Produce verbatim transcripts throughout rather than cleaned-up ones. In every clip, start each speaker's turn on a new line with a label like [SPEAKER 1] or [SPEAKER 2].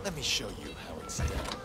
[SPEAKER 1] Let me show you how it's done.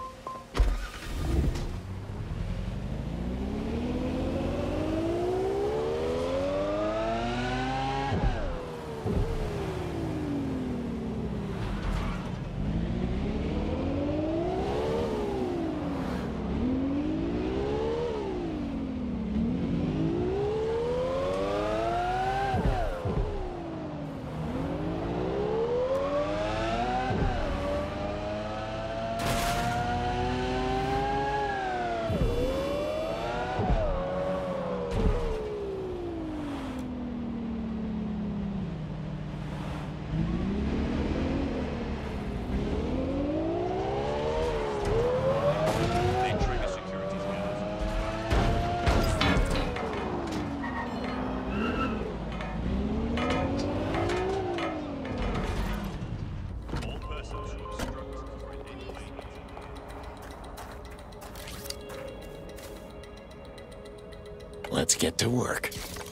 [SPEAKER 1] Let's get to work.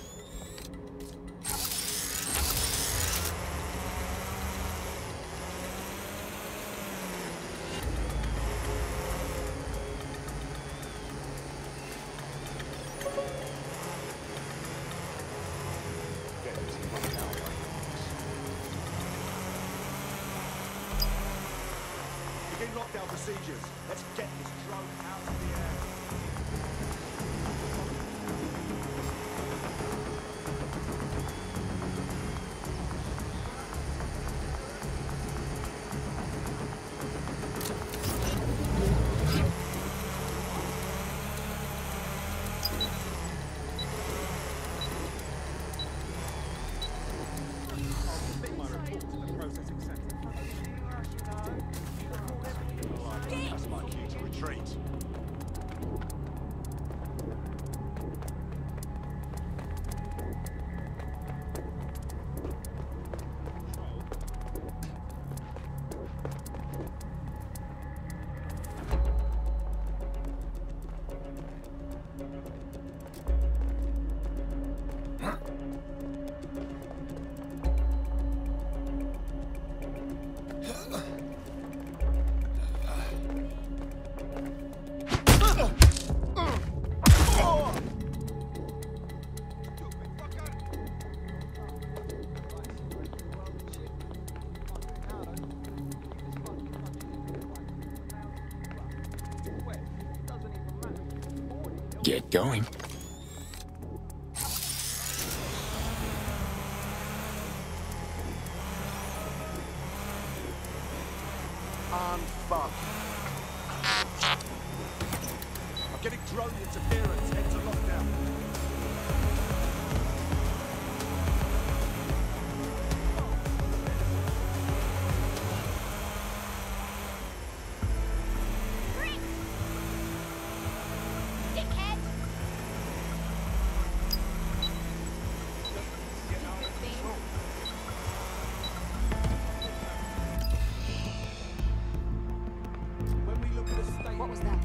[SPEAKER 2] Begin lockdown procedures. Let's get this drone out of the air. That's my cue to retreat.
[SPEAKER 1] Get going.
[SPEAKER 2] I'm fucked. I'm getting drone interference. Head to lockdown.
[SPEAKER 3] What was that?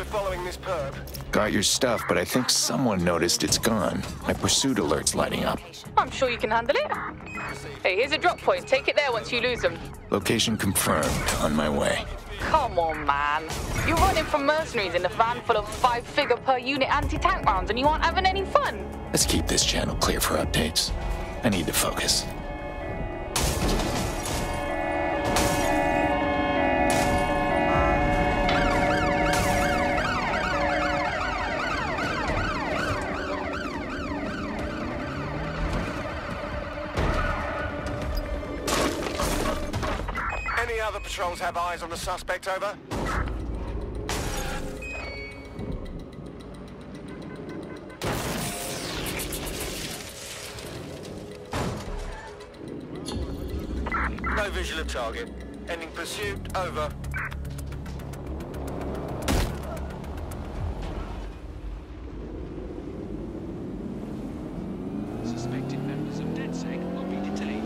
[SPEAKER 3] following this perp?
[SPEAKER 1] Got your stuff, but I think someone noticed it's gone. My pursuit alert's lighting up.
[SPEAKER 4] I'm sure you can handle it. Hey, here's a drop point. Take it there once you lose them.
[SPEAKER 1] Location confirmed. On my way.
[SPEAKER 4] Come on, man. You're running from mercenaries in a van full of five-figure per unit anti-tank rounds and you aren't having any fun.
[SPEAKER 1] Let's keep this channel clear for updates. I need to focus.
[SPEAKER 3] Any other patrols have eyes on the suspect, over? No visual of target. Ending pursuit, over.
[SPEAKER 5] Suspected members of DedSec will be detained.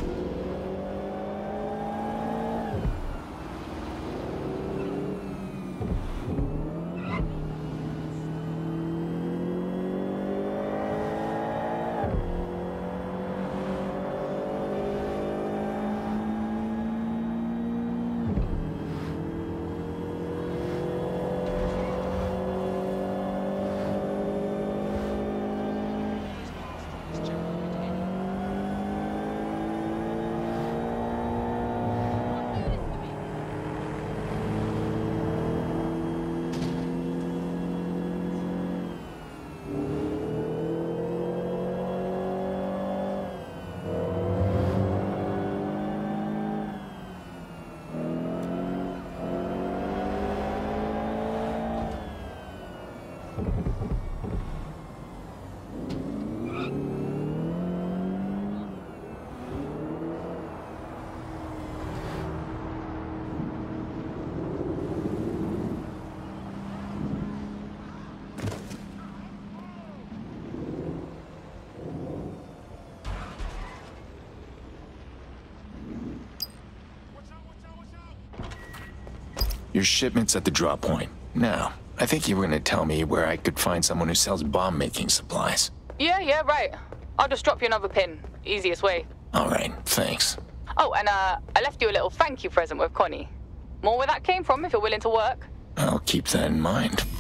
[SPEAKER 1] Your shipment's at the drop point. Now, I think you were gonna tell me where I could find someone who sells bomb-making supplies.
[SPEAKER 4] Yeah, yeah, right. I'll just drop you another pin. Easiest way.
[SPEAKER 1] All right, thanks.
[SPEAKER 4] Oh, and uh, I left you a little thank you present with Connie. More where that came from if you're willing to work.
[SPEAKER 1] I'll keep that in mind.